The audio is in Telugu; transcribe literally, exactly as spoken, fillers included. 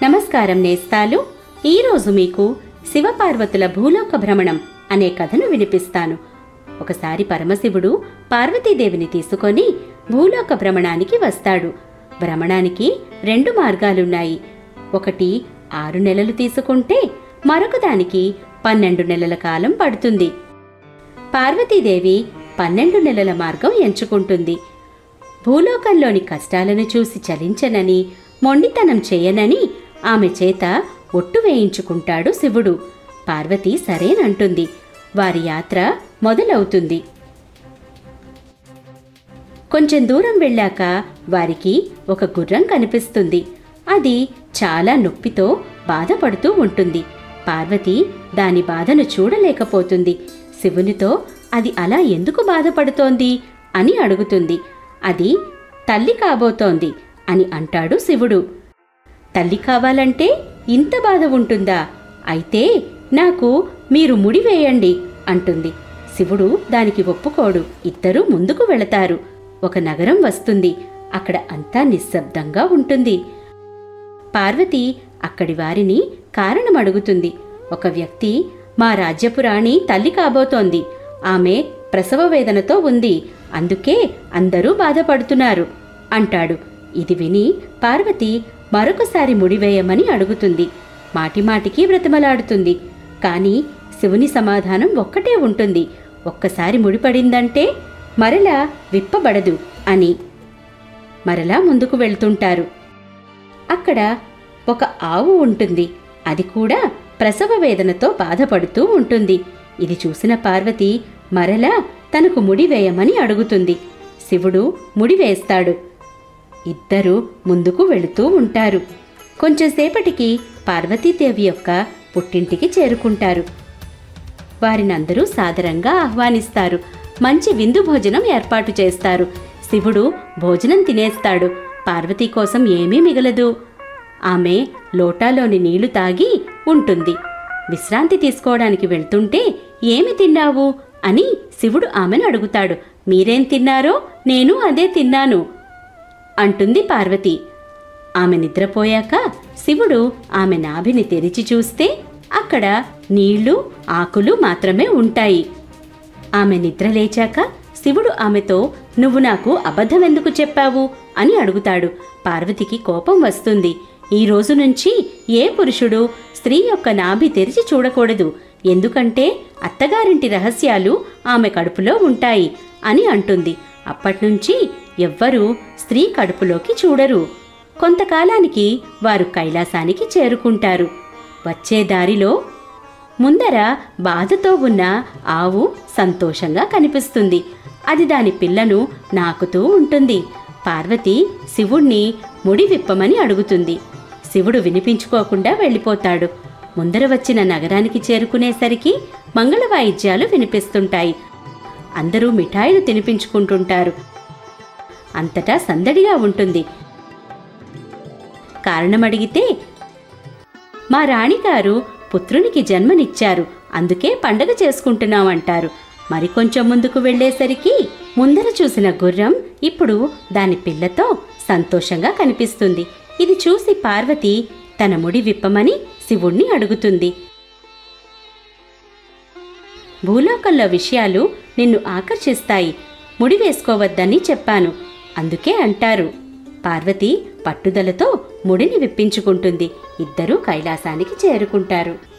నమస్కారం నేస్తాలు. ఈరోజు మీకు శివపార్వతుల భూలోక భ్రమణం అనే కథను వినిపిస్తాను. ఒకసారి పరమశివుడు పార్వతీదేవిని తీసుకొని భూలోక భ్రమణానికి వస్తాడు. భ్రమణానికి రెండు మార్గాలున్నాయి. ఒకటి ఆరు నెలలు తీసుకుంటే మరొక దానికి పన్నెండు నెలల కాలం పడుతుంది. పార్వతీదేవి పన్నెండు నెలల మార్గం ఎంచుకుంటుంది. భూలోకంలోని కష్టాలను చూసి చలించనని, మొండితనం చేయనని ఆమె చేత ఒట్టు వేయించుకుంటాడు శివుడు. పార్వతి సరేనంటుంది. వారి యాత్ర మొదలవుతుంది. కొంచెం దూరం వెళ్ళాక వారికి ఒక గుర్రం కనిపిస్తుంది. అది చాలా నొప్పితో బాధపడుతూ ఉంటుంది. పార్వతి దాని బాధను చూడలేకపోతుంది. శివునితో అది అలా ఎందుకు బాధపడుతోంది అని అడుగుతుంది. అది తల్లి కాబోతోంది అని అంటాడు శివుడు. తల్లి కావాలంటే ఇంత బాధ ఉంటుందా? అయితే నాకు మీరు ముడి వేయండి అంటుంది. శివుడు దానికి ఒప్పుకోడు. ఇద్దరూ ముందుకు వెళతారు. ఒక నగరం వస్తుంది. అక్కడ అంతా నిశ్శబ్దంగా ఉంటుంది. పార్వతి అక్కడి వారిని కారణం అడుగుతుంది. ఒక వ్యక్తి, మా రాజ్యపు రాణి తల్లి కాబోతోంది. ఆమె ప్రసవ వేదనతో ఉంది. అందుకే అందరూ బాధపడుతున్నారు అంటాడు. ఇది విని పార్వతి మరొకసారి ముడివేయమని అడుగుతుంది. మాటిమాటికి బ్రతిమలాడుతుంది. కానీ శివుని సమాధానం ఒక్కటే ఉంటుంది. ఒక్కసారి ముడిపడిందంటే మరలా విప్పబడదు అని. మరలా ముందుకు వెళ్తుంటారు. అక్కడ ఒక ఆవు ఉంటుంది. అది కూడా ప్రసవ వేదనతో బాధపడుతూ ఉంటుంది. ఇది చూసిన పార్వతి మరలా తనకు ముడివేయమని అడుగుతుంది. శివుడు ముడివేస్తాడు. ఇద్దరూ ముందుకు వెళుతూ ఉంటారు. కొంచెంసేపటికి పార్వతీదేవి యొక్క పుట్టింటికి చేరుకుంటారు. వారినందరూ సాదరంగా ఆహ్వానిస్తారు. మంచి విందు భోజనం ఏర్పాటు చేస్తారు. శివుడు భోజనం తినేస్తాడు. పార్వతీ కోసం ఏమీ మిగలదు. ఆమె లోటాలోని నీళ్లు తాగి ఉంటుంది. విశ్రాంతి తీసుకోవడానికి వెళ్తుంటే ఏమి తిన్నావు అని శివుడు ఆమెను అడుగుతాడు. మీరేం తిన్నారో నేను అదే తిన్నాను అంటుంది పార్వతి. ఆమె నిద్రపోయాక శివుడు ఆమె నాభిని తెరిచి చూస్తే అక్కడ నీళ్లు, ఆకులు మాత్రమే ఉంటాయి. ఆమె నిద్ర లేచాక శివుడు ఆమెతో, నువ్వు నాకు అబద్ధమెందుకు చెప్పావు అని అడుగుతాడు. పార్వతికి కోపం వస్తుంది. ఈ రోజు నుంచి ఏ పురుషుడు స్త్రీ యొక్క నాభి తెరిచి చూడకూడదు. ఎందుకంటే అత్తగారింటి రహస్యాలు ఆమె కడుపులో ఉంటాయి అని అంటుంది. అప్పట్నుంచి ఎవ్వరూ స్త్రీ కడుపులోకి చూడరు. కొంతకాలానికి వారు కైలాసానికి చేరుకుంటారు. వచ్చే దారిలో ముందర బాధతో ఉన్న ఆవు సంతోషంగా కనిపిస్తుంది. అది దాని పిల్లను నాకుతూ ఉంటుంది. పార్వతి శివుణ్ణి ముడి విప్పమని అడుగుతుంది. శివుడు వినిపించుకోకుండా వెళ్ళిపోతాడు. ముందర వచ్చిన నగరానికి చేరుకునేసరికి మంగళ వాయిద్యాలు వినిపిస్తుంటాయి. అందరూ మిఠాయిలు తినిపించుకుంటుంటారు. అంతటా సందడిగా ఉంటుంది. కారణమడిగితే, మా రాణిగారు పుత్రునికి జన్మనిచ్చారు, అందుకే పండగ చేసుకుంటున్నామంటారు. మరికొంచెం ముందుకు వెళ్లేసరికి ముందర చూసిన గుర్రం ఇప్పుడు దాని పిల్లతో సంతోషంగా కనిపిస్తుంది. ఇది చూసి పార్వతి తన ముడి విప్పమని శివుణ్ణి అడుగుతుంది. భూలోకంలో విషయాలు నిన్ను ఆకర్షిస్తాయి. ముడి వేసుకోవద్దని చెప్పాను, అందుకే అంటారు. పార్వతి పట్టుదలతో ముడిని విప్పించుకుంటుంది. ఇద్దరూ కైలాసానికి చేరుకుంటారు.